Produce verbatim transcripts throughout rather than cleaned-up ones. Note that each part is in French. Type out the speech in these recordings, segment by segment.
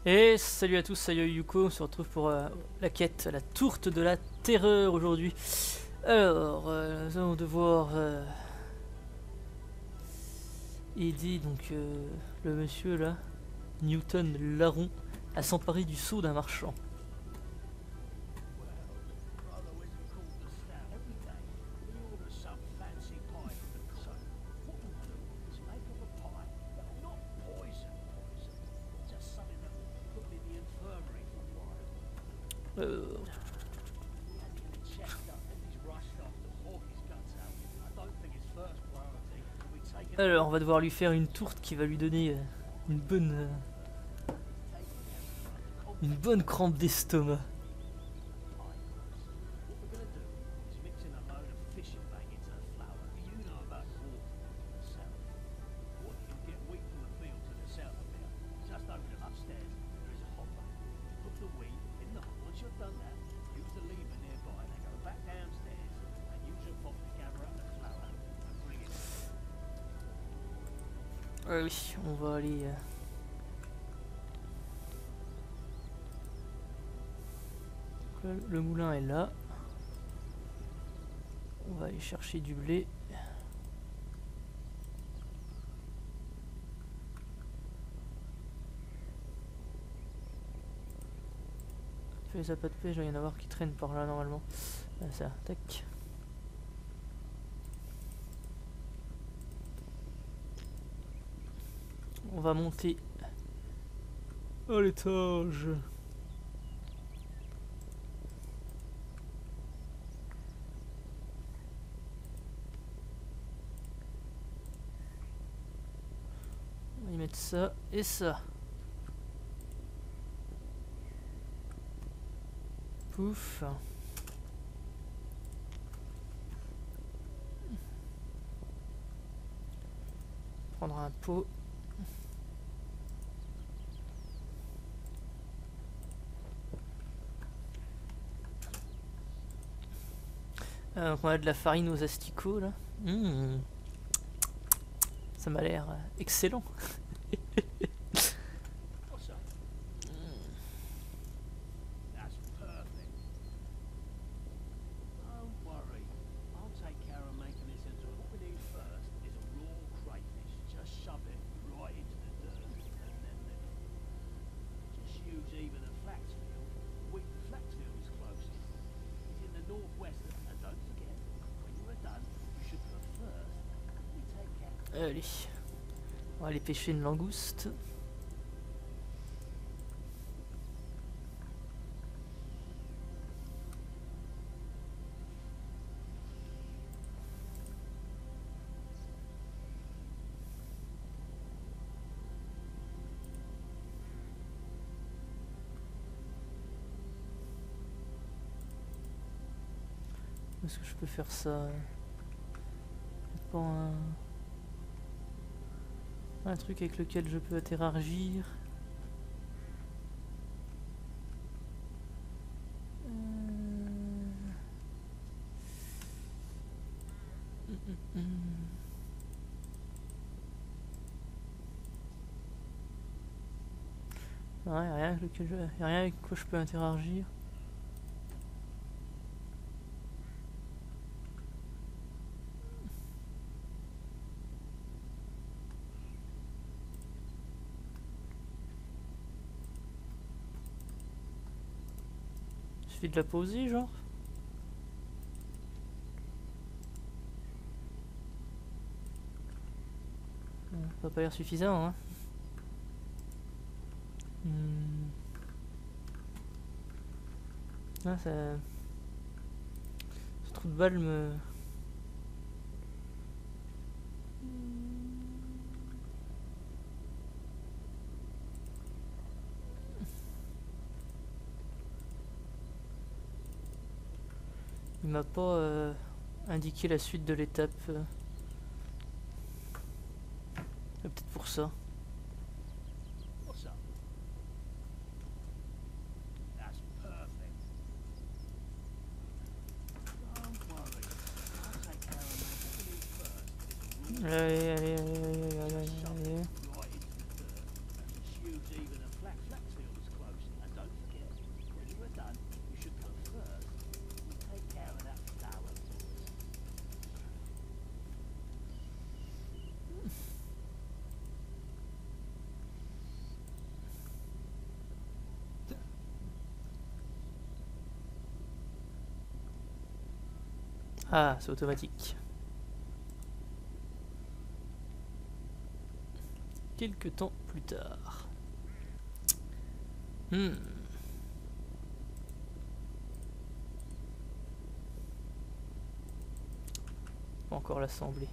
Et salut à tous, salut Yuko, on se retrouve pour euh, la quête, la tourte de la terreur aujourd'hui. Alors, euh, nous allons devoir euh, aider donc euh, le monsieur là, Newton Larron, à s'emparer du sceau d'un marchand. Euh, Alors, on va devoir lui faire une tourte qui va lui donner euh, une bonne, euh, une bonne crampe d'estomac. Euh, oui, on va aller. Euh... Le, le moulin est là. On va aller chercher du blé. Les appâts de pêche, il doit y en avoir qui traînent par là normalement. Ah, ça, tac. On va monter à l'étage. On va y mettre ça et ça. Pouf. Prendre un pot. Euh, on a de la farine aux asticots là. Mmh. Ça m'a l'air euh, excellent. Allez, on va aller pêcher une langouste. Est-ce que je peux faire ça? Pas un... un truc avec lequel je peux interagir. Euh... Mm, mm, mm. Non, y a rien avec lequel je... y a rien avec quoi je peux interagir. Il suffit de la poser, genre. Ça va pas l'air suffisant, hein. Hmm. Ah, ça... ce trou de balle me... Il m'a pas euh, indiqué la suite de l'étape. Euh. Peut-être pour ça. Allez, allez, allez, allez, allez, allez. Ah, c'est automatique. Quelque temps plus tard. Hmm. Pas encore l'assembler.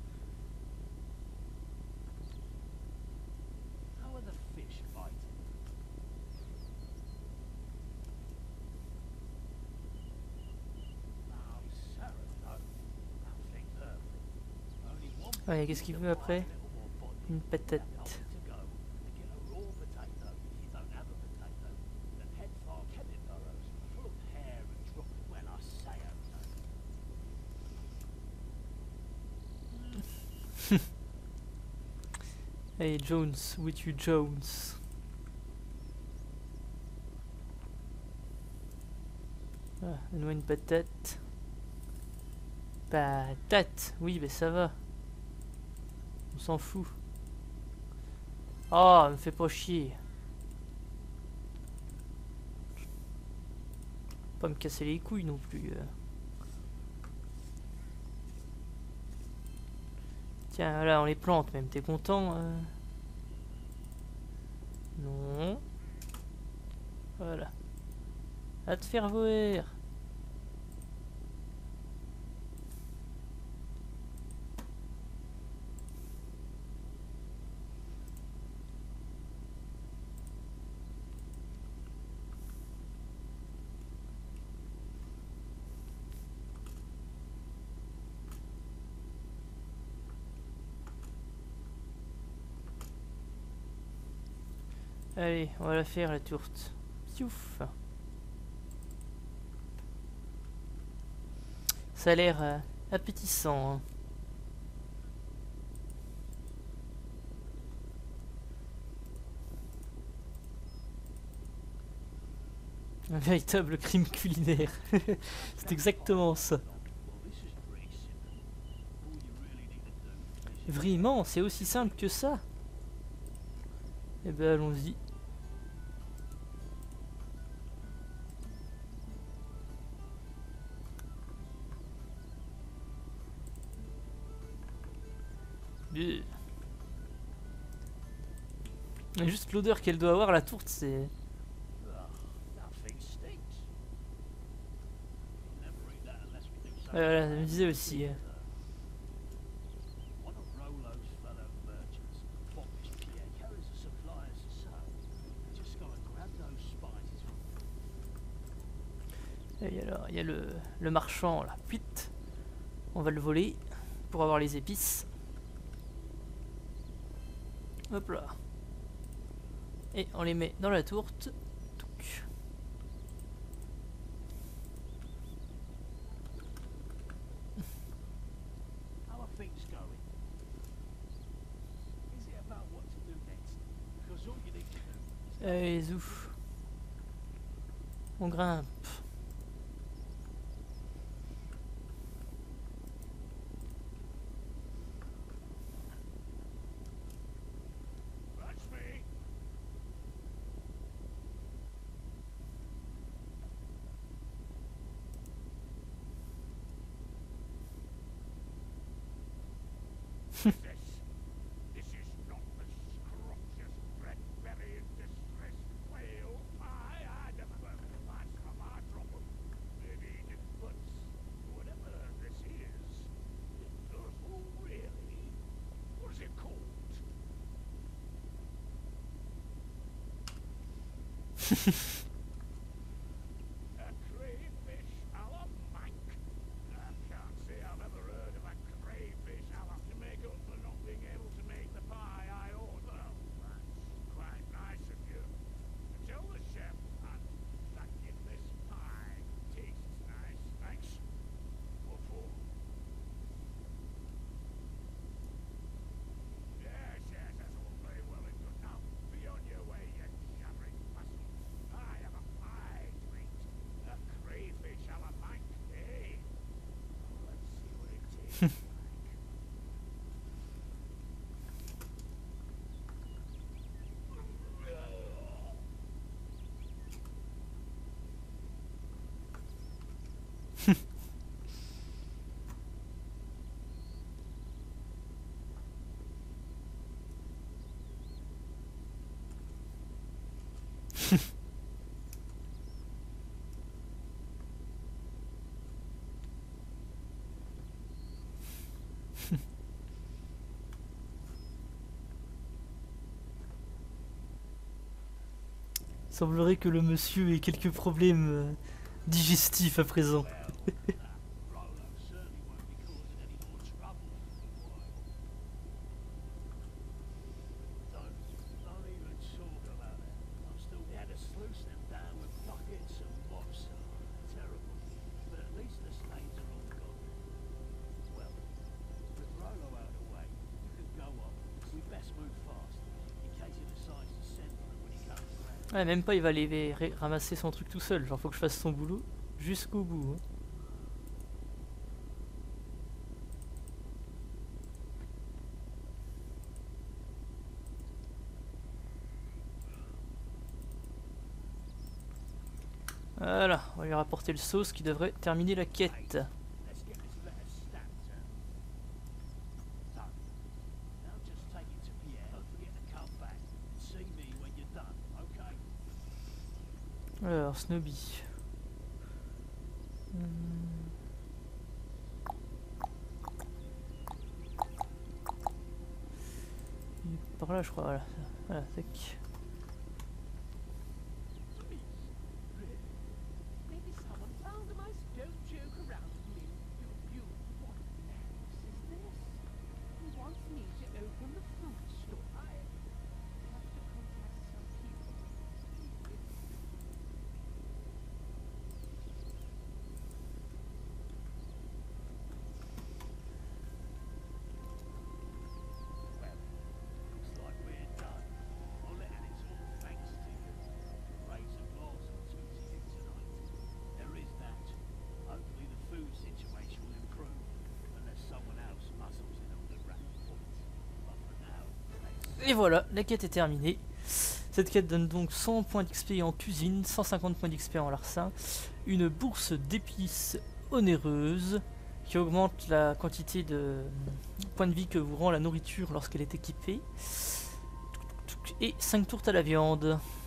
Ouais, qu'est-ce qu'il veut après? Une patate. Hey Jones, with you Jones. Ah, donne-moi une patate. Patate. Oui, mais ça va. On s'en fout. Oh, me fais pas chier. Pas me casser les couilles non plus. euh. Tiens, là, on les plante même. T'es content euh Non. Voilà. À te faire voir. Allez, on va la faire la tourte. Piouf. Ça a l'air euh, appétissant. Hein. Un véritable crime culinaire. C'est exactement ça. Vraiment, c'est aussi simple que ça. Eh ben allons-y. Et juste l'odeur qu'elle doit avoir la tourte, c'est... Voilà, je me disais aussi. Et alors, il y a le, le marchand là. Vite, on va le voler pour avoir les épices. Hop là. Et on les met dans la tourte. Touc. Allez, zouf. On grimpe. Il semblerait que le monsieur ait quelques problèmes euh, digestifs à présent. Ouais, même pas, il va aller ramasser son truc tout seul. Genre, faut que je fasse son boulot jusqu'au bout. Hein. Voilà, on va lui rapporter le sauce qui devrait terminer la quête. Alors, Snobby. Hmm. Il est par là, je crois. Voilà, voilà, tac. Et voilà, la quête est terminée. Cette quête donne donc cent points d'X P en cuisine, cent cinquante points d'X P en larcin, une bourse d'épices onéreuse qui augmente la quantité de points de vie que vous rend la nourriture lorsqu'elle est équipée, et cinq tourtes à la viande.